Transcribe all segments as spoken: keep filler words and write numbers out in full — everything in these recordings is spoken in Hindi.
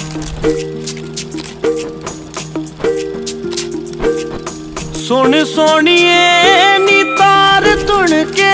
सुन सोनिए नी तार तुन के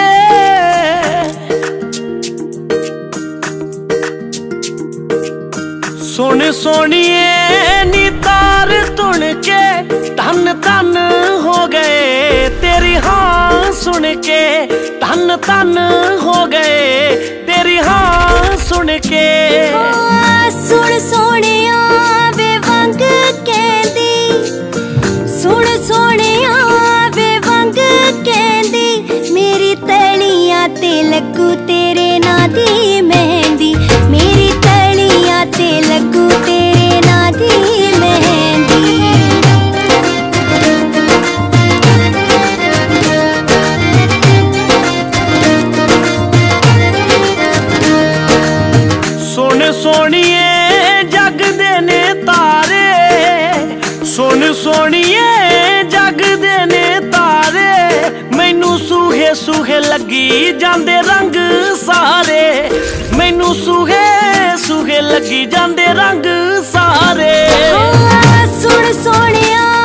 सुन सोनिए नी तार तुन के धन धन हो गए तेरी हाँ सुन के धन धन हो गए तेरी हाँ सुन के। सुन सोनिया वे वंग कहंदी सुन सोनिया वे वंग कहंदी मेरी तलियां ते लगू तेरे ना दी मेहंदी मेरी तलियां ते लगू तेरे ना दी मेहंदी। सुन सोनिए जग दे ने तारे सुन सोनिए जग दे ने तारे मैनू सूहे सूहे लगी जांदे रंग सारे मैनू सूहे सूहे लगी जांदे रंग सारे। सुन सोनिया